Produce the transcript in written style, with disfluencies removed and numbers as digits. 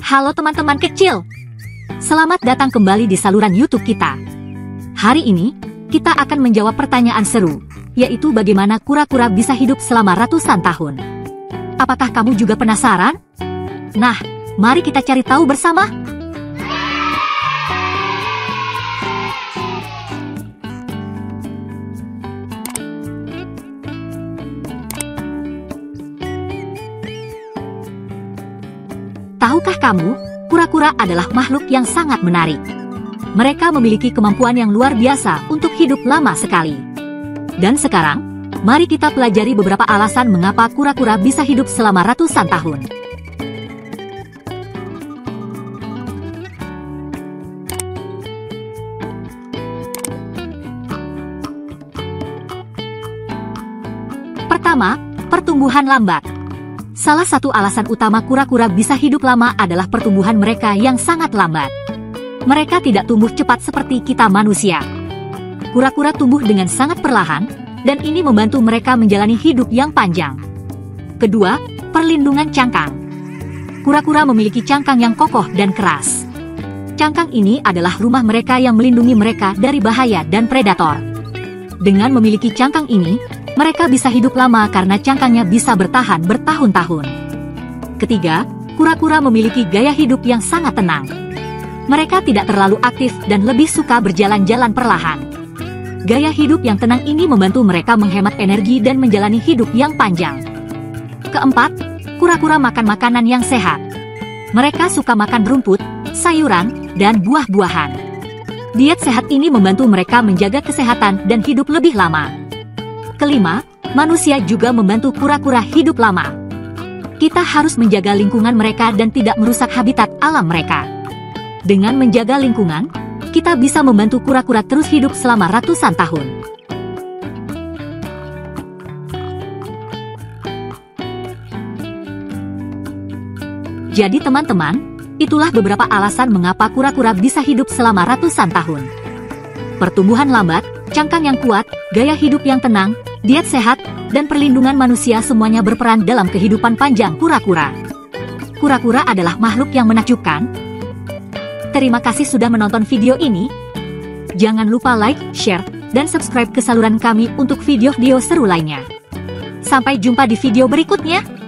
Halo teman-teman kecil, selamat datang kembali di saluran YouTube kita. Hari ini, kita akan menjawab pertanyaan seru, yaitu bagaimana kura-kura bisa hidup selama ratusan tahun. Apakah kamu juga penasaran? Nah, mari kita cari tahu bersama. Tahukah kamu, kura-kura adalah makhluk yang sangat menarik. Mereka memiliki kemampuan yang luar biasa untuk hidup lama sekali. Dan sekarang, mari kita pelajari beberapa alasan mengapa kura-kura bisa hidup selama ratusan tahun. Pertama, pertumbuhan lambat. Salah satu alasan utama kura-kura bisa hidup lama adalah pertumbuhan mereka yang sangat lambat. Mereka tidak tumbuh cepat seperti kita manusia. Kura-kura tumbuh dengan sangat perlahan, dan ini membantu mereka menjalani hidup yang panjang. Kedua, perlindungan cangkang. Kura-kura memiliki cangkang yang kokoh dan keras. Cangkang ini adalah rumah mereka yang melindungi mereka dari bahaya dan predator. Dengan memiliki cangkang ini, mereka bisa hidup lama karena cangkangnya bisa bertahan bertahun-tahun. Ketiga, kura-kura memiliki gaya hidup yang sangat tenang. Mereka tidak terlalu aktif dan lebih suka berjalan-jalan perlahan. Gaya hidup yang tenang ini membantu mereka menghemat energi dan menjalani hidup yang panjang. Keempat, kura-kura makan makanan yang sehat. Mereka suka makan rumput, sayuran, dan buah-buahan. Diet sehat ini membantu mereka menjaga kesehatan dan hidup lebih lama. Kelima, manusia juga membantu kura-kura hidup lama. Kita harus menjaga lingkungan mereka dan tidak merusak habitat alam mereka. Dengan menjaga lingkungan, kita bisa membantu kura-kura terus hidup selama ratusan tahun. Jadi teman-teman, itulah beberapa alasan mengapa kura-kura bisa hidup selama ratusan tahun. Pertumbuhan lambat, cangkang yang kuat, gaya hidup yang tenang, diet sehat, dan perlindungan manusia semuanya berperan dalam kehidupan panjang kura-kura. Kura-kura adalah makhluk yang menakjubkan. Terima kasih sudah menonton video ini. Jangan lupa like, share, dan subscribe ke saluran kami untuk video-video seru lainnya. Sampai jumpa di video berikutnya.